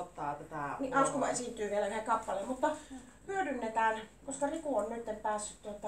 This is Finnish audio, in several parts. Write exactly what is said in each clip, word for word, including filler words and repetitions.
ottaa tätä... Niin Auskuma esiintyy vielä yhden kappaleen, mutta hyödynnetään, koska Riku on nyt päässyt tuota,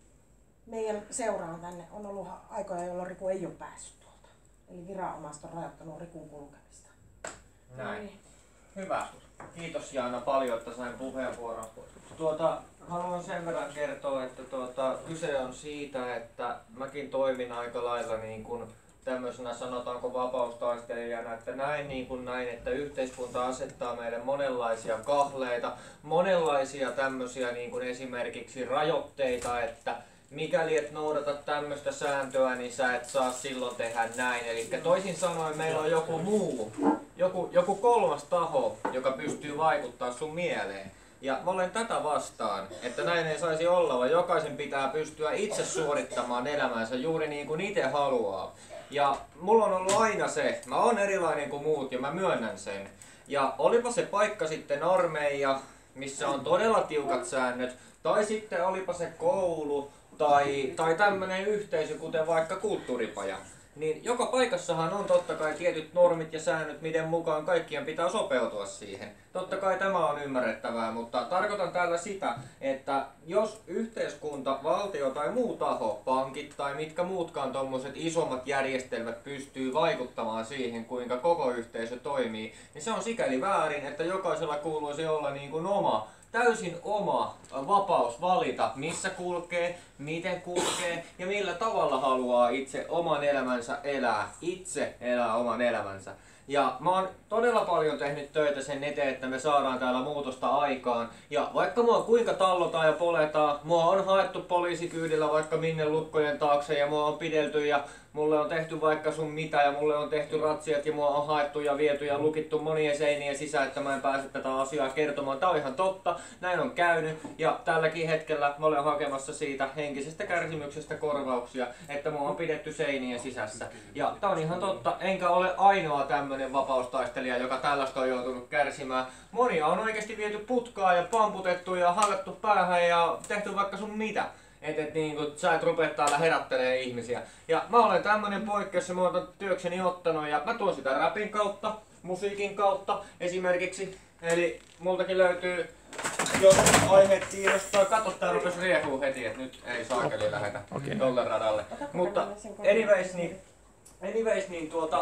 meidän seuraan tänne. On ollut aikoja, jolloin Riku ei ole päässyt tuolta. Eli viranomaiset on rajoittanut Rikun kulkemista. Näin. Niin. Hyvä. Kiitos Jaana paljon, että sain puheenvuoron. Tuota, haluan sen verran kertoa, että tuota, kyse on siitä, että mäkin toimin aika lailla niin kuin tämmöisenä sanotaanko vapaustaistelijana, että näin niin kuin näin, että yhteiskunta asettaa meille monenlaisia kahleita, monenlaisia tämmöisiä niin kuin esimerkiksi rajoitteita, että mikäli et noudata tämmöistä sääntöä, niin sä et saa silloin tehdä näin. Eli toisin sanoen meillä on joku muu, joku, joku kolmas taho, joka pystyy vaikuttaa sun mieleen. Ja mä olen tätä vastaan, että näin ei saisi olla, vaan jokaisen pitää pystyä itse suorittamaan elämänsä juuri niin kuin itse haluaa. Ja mulla on ollut aina se, mä oon erilainen kuin muut ja mä myönnän sen. Ja olipa se paikka sitten armeija, missä on todella tiukat säännöt, tai sitten olipa se koulu, tai, tai tämmönen yhteisö, kuten vaikka kulttuuripaja. Niin joka paikassahan on totta kai tietyt normit ja säännöt, miten mukaan kaikkien pitää sopeutua siihen. Totta kai tämä on ymmärrettävää, mutta tarkoitan tällä sitä, että jos yhteiskunta, valtio tai muu taho, pankit tai mitkä muutkaan tommoset isommat järjestelmät pystyy vaikuttamaan siihen, kuinka koko yhteisö toimii, niin se on sikäli väärin, että jokaisella kuuluisi olla niin kuin oma täysin oma vapaus valita, missä kulkee, miten kulkee ja millä tavalla haluaa itse oman elämänsä elää. Itse elää oman elämänsä. Ja mä oon todella paljon tehnyt töitä sen eteen, että me saadaan täällä muutosta aikaan. Ja vaikka mua kuinka tallotaan ja poletaan, mua on haettu poliisikyydillä vaikka minne lukkojen taakse ja mua on pidelty ja mulle on tehty vaikka sun mitä ja mulle on tehty ratsiat ja mua on haettu ja viety ja lukittu monien seinien sisään, että mä en pääse tätä asiaa kertomaan. Tää on ihan totta, näin on käynyt ja tälläkin hetkellä mä olen hakemassa siitä henkisestä kärsimyksestä korvauksia, että mua on pidetty seinien sisässä. Ja tää on ihan totta, enkä ole ainoa tämmönen vapaustaistelija, joka tällaista on joutunut kärsimään. Monia on oikeasti viety putkaa ja pamputettu ja hakattu päähän ja tehty vaikka sun mitä. Että et, niin kun, sä et rupea täällä herättelee ihmisiä. Ja mä olen tämmönen poikkeus ja mä oon työkseni ottanut ja mä tuon sitä rapin kautta, musiikin kautta esimerkiksi. Eli multakin löytyy, jos aiheet kiinnostaa, katso tää rupes riehuu heti, että nyt ei saakeli lähetä okay. tolle radalle. Mutta anyways niin, anyways, niin tuota,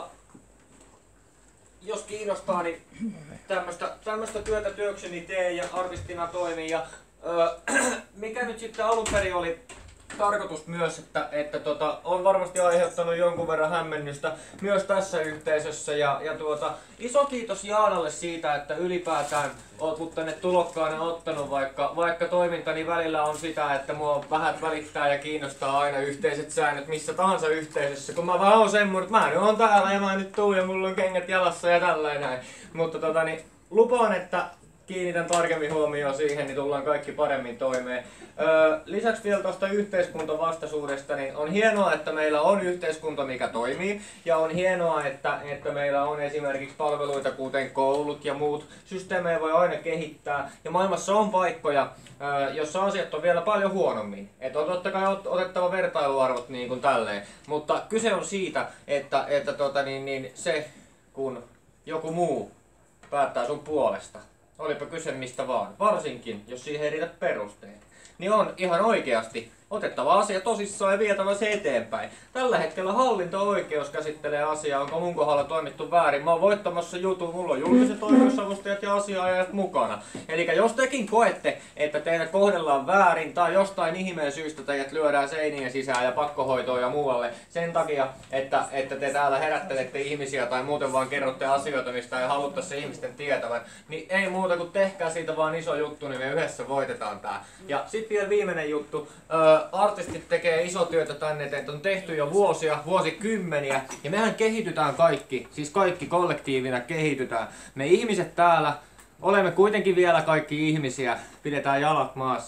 jos kiinnostaa, niin tämmöstä, tämmöstä työtä työkseni teen ja artistina toimin. Ja Öö, mikä nyt sitten alun perin oli tarkoitus myös, että, että tota, on varmasti aiheuttanut jonkun verran hämmennystä myös tässä yhteisössä. Ja, ja tuota, iso kiitos Jaanalle siitä, että ylipäätään olet mut tänne tulokkaana ottanut, vaikka, vaikka toimintani välillä on sitä, että mua vähän välittää ja kiinnostaa aina yhteiset säännöt missä tahansa yhteisössä. Kun mä vaan oon semmoinen, että mä nyt oon täällä ja mä nyt tuun ja mulla on kengät jalassa ja tällainen näin. Mutta tota, niin, lupaan, että kiinnitän tarkemmin huomioon siihen, niin tullaan kaikki paremmin toimeen. Öö, lisäksi vielä tuosta yhteiskuntavastaisuudesta, niin on hienoa, että meillä on yhteiskunta, mikä toimii. Ja on hienoa, että, että meillä on esimerkiksi palveluita, kuten koulut ja muut. Systeemejä voi aina kehittää. Ja maailmassa on paikkoja, öö, jossa asiat on vielä paljon huonommin. Että on totta kai otettava vertailuarvot niin kuin tälleen. Mutta kyse on siitä, että, että tota, niin, niin se, kun joku muu päättää sun puolesta, olipa kyse mistä vaan, varsinkin jos siihen ei riitä perusteet, niin on ihan oikeasti otettava asia tosissaan ja vietävä se eteenpäin. Tällä hetkellä hallinto-oikeus käsittelee asiaa, onko mun kohdalla toimittu väärin. Mä oon voittamassa jutun, mulla on julkiset oikeusavustajat ja asiaajat mukana. Eli jos tekin koette, että teitä kohdellaan väärin tai jostain ihmeen syystä teidät lyödään seinien sisään ja pakkohoitoon ja muualle sen takia, että, että te täällä herättelette ihmisiä tai muuten vaan kerrotte asioita, mistä ei haluttaisi ihmisten tietävän, niin ei muuta kuin tehkää siitä vaan iso juttu, niin me yhdessä voitetaan tää. Ja sit vielä viimeinen juttu. Artistit tekee iso työtä tänne, että on tehty jo vuosia, vuosikymmeniä ja mehän kehitytään kaikki, siis kaikki kollektiivina kehitytään. Me ihmiset täällä olemme kuitenkin vielä kaikki ihmisiä, pidetään jalat maassa.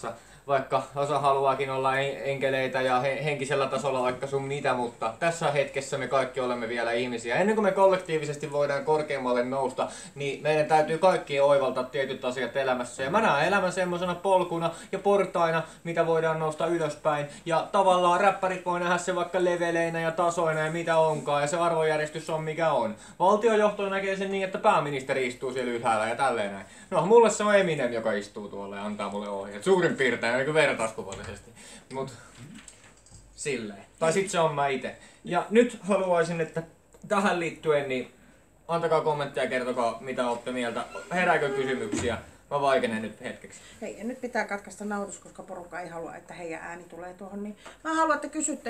vaikka osa haluaakin olla enkeleitä ja henkisellä tasolla vaikka sun mitä, mutta tässä hetkessä me kaikki olemme vielä ihmisiä. Ennen kuin me kollektiivisesti voidaan korkeammalle nousta, niin meidän täytyy kaikkien oivaltaa tietyt asiat elämässä. Ja mä näen elämän semmoisena polkuna ja portaina, mitä voidaan nousta ylöspäin. Ja tavallaan räppärit voi nähdä se vaikka leveleinä ja tasoina ja mitä onkaan, ja se arvojärjestys on mikä on. Valtiojohto näkee sen niin, että pääministeri istuu siellä ylhäällä ja tälleen näin. No, mulle se on Eminem, joka istuu tuolla ja antaa mulle ohjeet. Suurin piirtein, niin vertauskuvallisesti. Mut silleen. Tai sit se on mä ite. Ja nyt haluaisin, että tähän liittyen, niin antakaa kommentteja ja kertokaa mitä olette mieltä. Herääkö kysymyksiä? Mä vaikenen nyt hetkeksi. Hei, ja nyt pitää katkaista nauhoitus, koska porukka ei halua, että heidän ääni tulee tuohon. Niin mä haluan, että kysytte